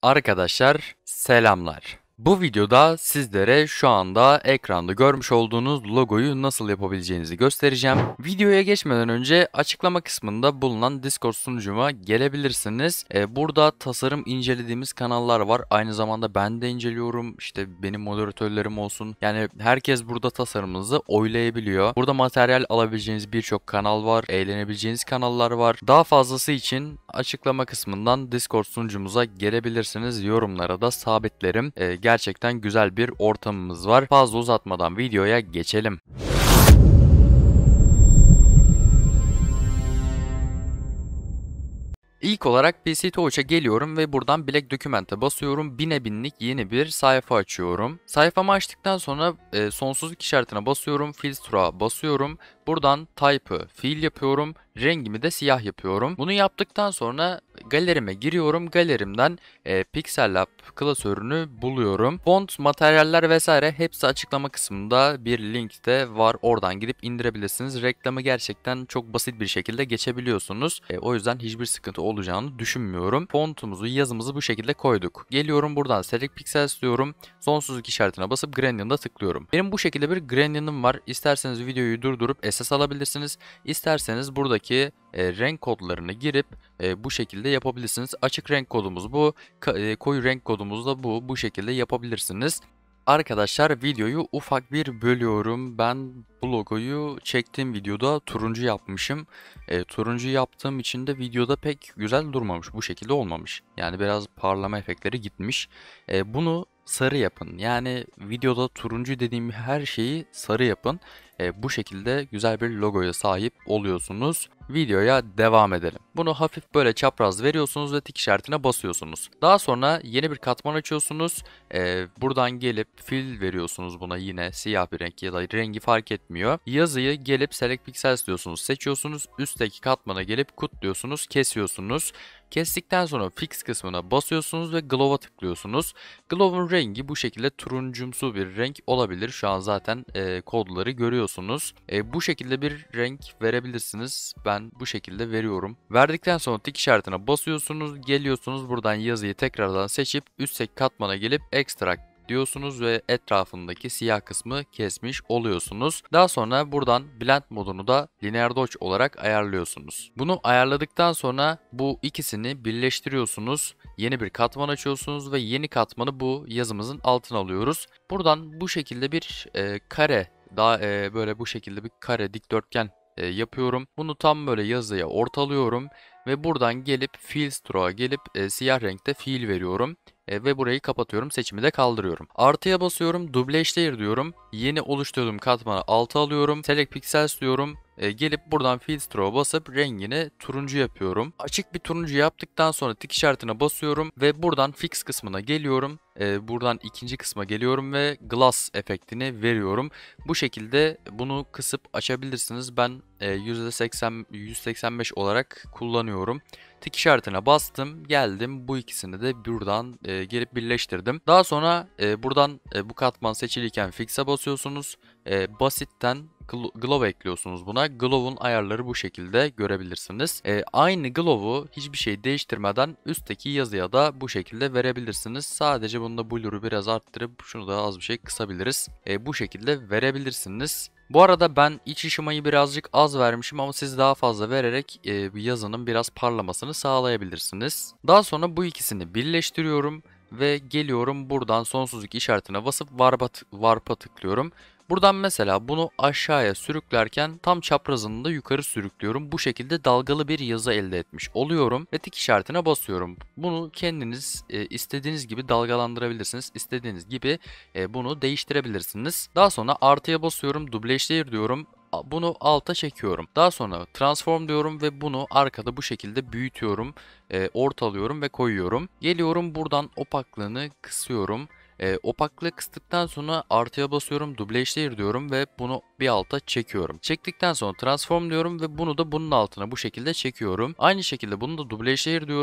Arkadaşlar selamlar. Bu videoda sizlere şu anda ekranda görmüş olduğunuz logoyu nasıl yapabileceğinizi göstereceğim. Videoya geçmeden önce açıklama kısmında bulunan Discord sunucuma gelebilirsiniz. Burada tasarım incelediğimiz kanallar var. Aynı zamanda ben de inceliyorum. İşte benim moderatörlerim olsun. Yani herkes burada tasarımınızı oylayabiliyor. Burada materyal alabileceğiniz birçok kanal var. Eğlenebileceğiniz kanallar var. Daha fazlası için açıklama kısmından Discord sunucumuza gelebilirsiniz. Yorumlara da sabitlerim. Gerçekten güzel bir ortamımız var. Fazla uzatmadan videoya geçelim. İlk olarak PC Touch'a geliyorum ve buradan Black Document'e basıyorum. 1000'e binlik yeni bir sayfa açıyorum. Sayfamı açtıktan sonra sonsuzluk işaretine basıyorum. Filtre'a basıyorum. Buradan Type'ı fiil yapıyorum. Rengimi de siyah yapıyorum. Bunu yaptıktan sonra galerime giriyorum. Galerimden Pixel Lab klasörünü buluyorum. Font, materyaller vesaire hepsi açıklama kısmında bir link de var. Oradan gidip indirebilirsiniz. Reklamı gerçekten çok basit bir şekilde geçebiliyorsunuz. O yüzden hiçbir sıkıntı olacağını düşünmüyorum. Fontumuzu, yazımızı bu şekilde koyduk. Geliyorum buradan Select Pixels diyorum. Sonsuzluk işaretine basıp Gradient'a tıklıyorum. Benim bu şekilde bir Gradient'ım var. İsterseniz videoyu durdurup SS alabilirsiniz. İsterseniz buradaki renk kodlarını girip bu şekilde yapabilirsiniz. Açık renk kodumuz bu. Koyu renk kodumuz da bu. Bu şekilde yapabilirsiniz. Arkadaşlar videoyu ufak bir bölüyorum. Ben bu logoyu çektiğim videoda turuncu yapmışım. Turuncu yaptığım için de videoda pek güzel durmamış. Bu şekilde olmamış. Yani biraz parlama efektleri gitmiş. Bunu sarı yapın. Yani videoda turuncu dediğim her şeyi sarı yapın. Bu şekilde güzel bir logoya sahip oluyorsunuz. Videoya devam edelim. Bunu hafif böyle çapraz veriyorsunuz ve tik işaretine basıyorsunuz. Daha sonra yeni bir katman açıyorsunuz. Buradan gelip fill veriyorsunuz buna, yine siyah bir renk ya da rengi fark etmiyor. Yazıyı gelip Select Pixels diyorsunuz, seçiyorsunuz. Üstteki katmana gelip cut diyorsunuz, kesiyorsunuz. Kestikten sonra fix kısmına basıyorsunuz ve glow'a tıklıyorsunuz. Glow'un rengi bu şekilde turuncumsu bir renk olabilir. Şu an zaten kodları görüyorsunuz. Bu şekilde bir renk verebilirsiniz. Ben bu şekilde veriyorum. Verdikten sonra tik işaretine basıyorsunuz. Geliyorsunuz buradan yazıyı tekrardan seçip üstteki katmana gelip extract diyorsunuz ve etrafındaki siyah kısmı kesmiş oluyorsunuz. Daha sonra buradan blend modunu da linear dodge olarak ayarlıyorsunuz. Bunu ayarladıktan sonra bu ikisini birleştiriyorsunuz. Yeni bir katman açıyorsunuz ve yeni katmanı bu yazımızın altına alıyoruz. Buradan bu şekilde bir kare, daha böyle bu şekilde bir kare dikdörtgen yapıyorum. Bunu tam böyle yazıya ortalıyorum ve buradan gelip fill stroke'a gelip siyah renkte fiil veriyorum. Ve burayı kapatıyorum. Seçimi de kaldırıyorum. Artıya basıyorum. Dublage layer diyorum. Yeni oluşturduğum katmanı alta alıyorum. Select Pixels diyorum. Gelip buradan fill stroke'a basıp rengini turuncu yapıyorum. Açık bir turuncu yaptıktan sonra tik işaretine basıyorum ve buradan fix kısmına geliyorum. Buradan ikinci kısma geliyorum ve gloss efektini veriyorum. Bu şekilde bunu kısıp açabilirsiniz. Ben %80, 185 olarak kullanıyorum. Tik işaretine bastım, geldim, bu ikisini de buradan gelip birleştirdim. Daha sonra buradan bu katman seçiliyken fix'e basıyorsunuz. Basitten glow ekliyorsunuz buna. Glow'un ayarları bu şekilde görebilirsiniz. Aynı glow'u hiçbir şey değiştirmeden üstteki yazıya da bu şekilde verebilirsiniz. Sadece bunda blur'u biraz arttırıp şunu da az bir şey kısabiliriz. Bu şekilde verebilirsiniz. Bu arada ben iç ışımayı birazcık az vermişim ama siz daha fazla vererek yazının biraz parlamasını sağlayabilirsiniz. Daha sonra bu ikisini birleştiriyorum ve geliyorum buradan sonsuzluk işaretine basıp Warp'a tıklıyorum. Buradan mesela bunu aşağıya sürüklerken tam çaprazını da yukarı sürüklüyorum. Bu şekilde dalgalı bir yazı elde etmiş oluyorum ve tik işaretine basıyorum. Bunu kendiniz istediğiniz gibi dalgalandırabilirsiniz. İstediğiniz gibi bunu değiştirebilirsiniz. Daha sonra artıya basıyorum, dublage layer diyorum. Bunu alta çekiyorum. Daha sonra transform diyorum ve bunu arkada bu şekilde büyütüyorum, ortalıyorum ve koyuyorum. Geliyorum buradan opaklığını kısıyorum. Opaklığı kıstıktan sonra artıya basıyorum, dublage layer diyorum ve bunu bir alta çekiyorum. Çektikten sonra transform diyorum ve bunu da bunun altına bu şekilde çekiyorum. Aynı şekilde bunu da dublage layer diyorum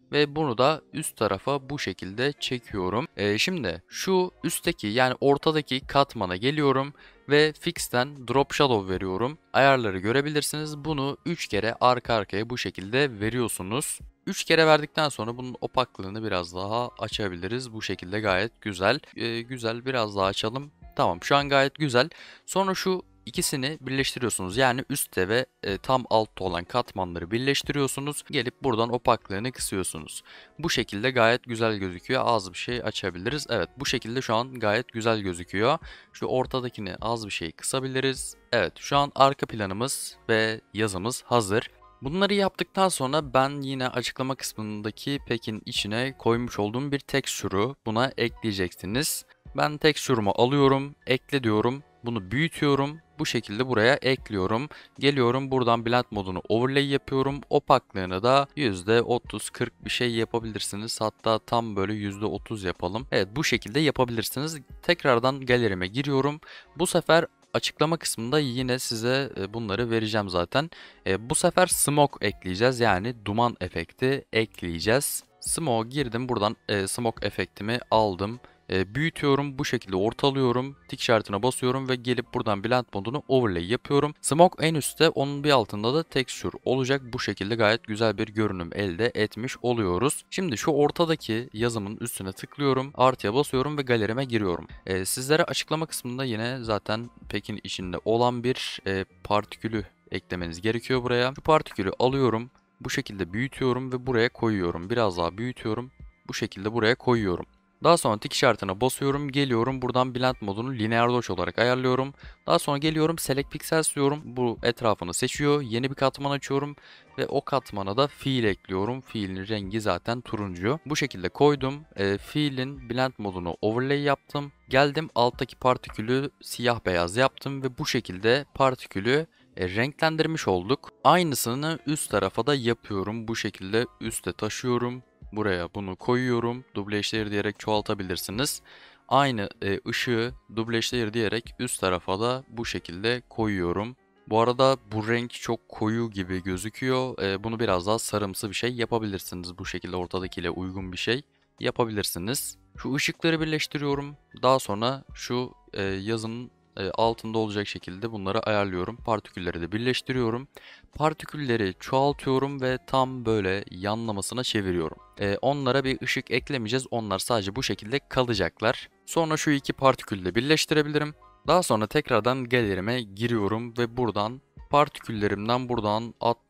Ve bunu da üst tarafa bu şekilde çekiyorum. Şimdi şu üstteki yani ortadaki katmana geliyorum ve Fix'ten Drop Shadow veriyorum. Ayarları görebilirsiniz. Bunu 3 kere arka arkaya bu şekilde veriyorsunuz. 3 kere verdikten sonra bunun opaklığını biraz daha açabiliriz. Bu şekilde gayet güzel. Güzel, biraz daha açalım. Tamam, şu an gayet güzel. Sonra şu İkisini birleştiriyorsunuz. Yani üstte ve tam altta olan katmanları birleştiriyorsunuz. Gelip buradan opaklığını kısıyorsunuz. Bu şekilde gayet güzel gözüküyor. Az bir şey açabiliriz. Evet, bu şekilde şu an gayet güzel gözüküyor. Şu ortadakini az bir şey kısabiliriz. Evet, şu an arka planımız ve yazımız hazır. Bunları yaptıktan sonra ben yine açıklama kısmındaki pack'in içine koymuş olduğum bir texture'u buna ekleyeceksiniz. Ben texture'umu alıyorum, ekle diyorum. Bunu büyütüyorum. Bu şekilde buraya ekliyorum. Geliyorum buradan blend modunu overlay yapıyorum. Opaklığını da %30-40 bir şey yapabilirsiniz. Hatta tam böyle %30 yapalım. Evet, bu şekilde yapabilirsiniz. Tekrardan galerime giriyorum. Bu sefer açıklama kısmında yine size bunları vereceğim zaten. Bu sefer smoke ekleyeceğiz. Yani duman efekti ekleyeceğiz. Smoke girdim. Buradan smoke efektimi aldım. Büyütüyorum, bu şekilde ortalıyorum, tik işaretine basıyorum ve gelip buradan blend modunu overlay yapıyorum. Smoke en üstte, onun bir altında da texture olacak. Bu şekilde gayet güzel bir görünüm elde etmiş oluyoruz. Şimdi şu ortadaki yazımın üstüne tıklıyorum, artıya basıyorum ve galerime giriyorum. Sizlere açıklama kısmında yine zaten Pekin içinde olan bir partikülü eklemeniz gerekiyor buraya. Şu partikülü alıyorum, bu şekilde büyütüyorum ve buraya koyuyorum. Biraz daha büyütüyorum, bu şekilde buraya koyuyorum. Daha sonra tik işaretine basıyorum, geliyorum buradan blend modunu linear dodge olarak ayarlıyorum. Daha sonra geliyorum select pixels diyorum. Bu etrafını seçiyor. Yeni bir katman açıyorum ve o katmana da fiil ekliyorum. Fiilin rengi zaten turuncu. Bu şekilde koydum. Fiilin blend modunu overlay yaptım. Geldim alttaki partikülü siyah beyaz yaptım ve bu şekilde partikülü renklendirmiş olduk. Aynısını üst tarafa da yapıyorum. Bu şekilde üste taşıyorum. Buraya bunu koyuyorum. Double eşdeğer diyerek çoğaltabilirsiniz. Aynı ışığı double eşdeğer diyerek üst tarafa da bu şekilde koyuyorum. Bu arada bu renk çok koyu gibi gözüküyor. Bunu biraz daha sarımsı bir şey yapabilirsiniz. Bu şekilde ortadakiyle uygun bir şey yapabilirsiniz. Şu ışıkları birleştiriyorum. Daha sonra şu yazının altında olacak şekilde bunları ayarlıyorum. Partikülleri de birleştiriyorum. Partikülleri çoğaltıyorum ve tam böyle yanlamasına çeviriyorum. Onlara bir ışık eklemeyeceğiz. Onlar sadece bu şekilde kalacaklar. Sonra şu iki partikülü de birleştirebilirim. Daha sonra tekrardan galerime giriyorum ve buradan partiküllerimden buradan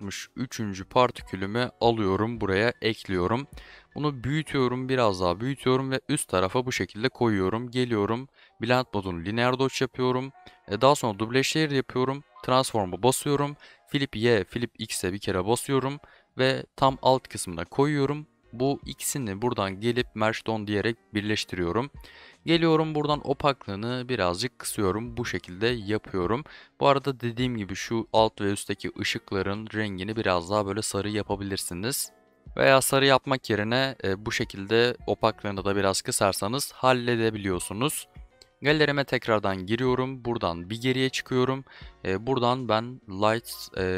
63. partikülümü alıyorum, buraya ekliyorum. Bunu büyütüyorum, biraz daha büyütüyorum ve üst tarafa bu şekilde koyuyorum. Geliyorum, blend modunu linear dodge yapıyorum. Daha sonra double layer yapıyorum. Transform'a basıyorum. Flip Y, Flip X'e bir kere basıyorum ve tam alt kısmına koyuyorum. Bu ikisini buradan gelip Merge Done diyerek birleştiriyorum. Geliyorum buradan opaklığını birazcık kısıyorum. Bu şekilde yapıyorum. Bu arada dediğim gibi şu alt ve üstteki ışıkların rengini biraz daha böyle sarı yapabilirsiniz. Veya sarı yapmak yerine bu şekilde opaklığını da biraz kısarsanız halledebiliyorsunuz. Galerime tekrardan giriyorum. Buradan bir geriye çıkıyorum. Buradan ben light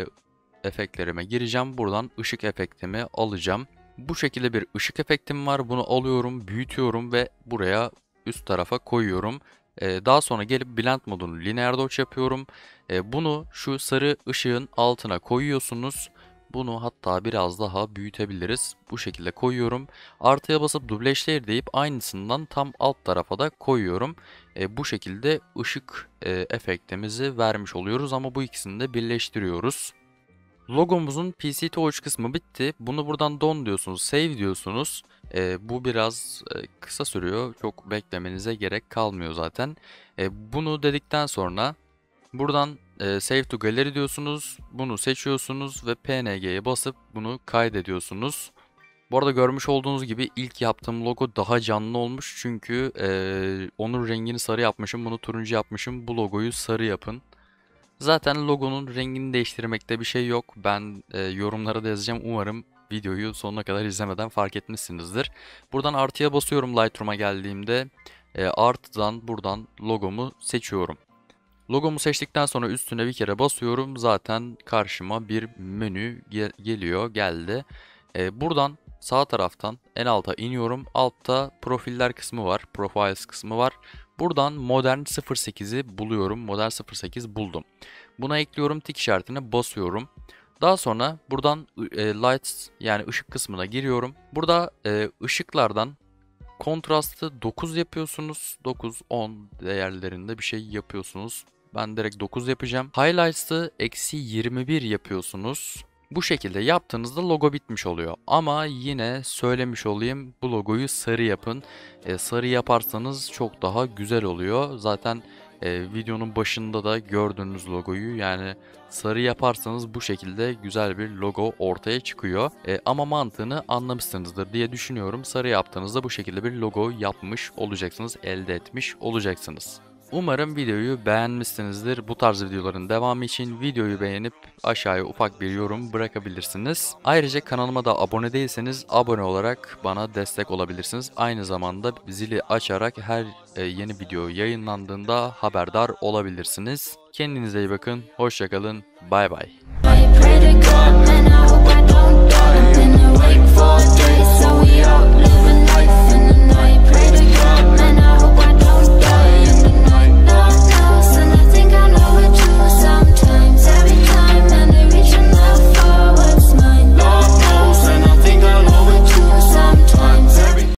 efektlerime gireceğim. Buradan ışık efektimi alacağım. Bu şekilde bir ışık efektim var. Bunu alıyorum, büyütüyorum ve buraya üst tarafa koyuyorum. Daha sonra gelip blend modunu linear dodge yapıyorum. Bunu şu sarı ışığın altına koyuyorsunuz. Bunu hatta biraz daha büyütebiliriz. Bu şekilde koyuyorum. Artıya basıp dublaj layer deyip aynısından tam alt tarafa da koyuyorum. Bu şekilde ışık efektimizi vermiş oluyoruz ama bu ikisini de birleştiriyoruz. Logomuzun PC Touch kısmı bitti. Bunu buradan done diyorsunuz, save diyorsunuz. Bu biraz kısa sürüyor. Çok beklemenize gerek kalmıyor zaten. Bunu dedikten sonra buradan Save to Gallery diyorsunuz. Bunu seçiyorsunuz ve PNG'ye basıp bunu kaydediyorsunuz. Bu arada görmüş olduğunuz gibi ilk yaptığım logo daha canlı olmuş. Çünkü onun rengini sarı yapmışım, bunu turuncu yapmışım. Bu logoyu sarı yapın. Zaten logonun rengini değiştirmekte bir şey yok. Ben yorumlara da yazacağım. Umarım videoyu sonuna kadar izlemeden fark etmişsinizdir. Buradan artıya basıyorum Lightroom'a geldiğimde. Art'dan buradan logomu seçiyorum. Logomu seçtikten sonra üstüne bir kere basıyorum. Zaten karşıma bir menü geliyor, geldi. Buradan sağ taraftan en alta iniyorum. Altta profiller kısmı var. Profiles kısmı var. Buradan Modern 08'i buluyorum. Modern 08 buldum. Buna ekliyorum. Tik işaretine basıyorum. Daha sonra buradan Lights yani ışık kısmına giriyorum. Burada ışıklardan kontrastı 9 yapıyorsunuz. 9, 10 değerlerinde bir şey yapıyorsunuz. Ben direkt 9 yapacağım. Highlights'ı -21 yapıyorsunuz. Bu şekilde yaptığınızda logo bitmiş oluyor. Ama yine söylemiş olayım, bu logoyu sarı yapın. Sarı yaparsanız çok daha güzel oluyor. Zaten videonun başında da gördüğünüz logoyu, yani sarı yaparsanız bu şekilde güzel bir logo ortaya çıkıyor. Ama mantığını anlamışsınızdır diye düşünüyorum. Sarı yaptığınızda bu şekilde bir logo yapmış olacaksınız, elde etmiş olacaksınız. Umarım videoyu beğenmişsinizdir. Bu tarz videoların devamı için videoyu beğenip aşağıya ufak bir yorum bırakabilirsiniz. Ayrıca kanalıma da abone değilseniz abone olarak bana destek olabilirsiniz. Aynı zamanda zili açarak her yeni video yayınlandığında haberdar olabilirsiniz. Kendinize iyi bakın. Hoşça kalın. Bay bay. I pray to God, man, I hope I don't die. Been awake for days, so we all live.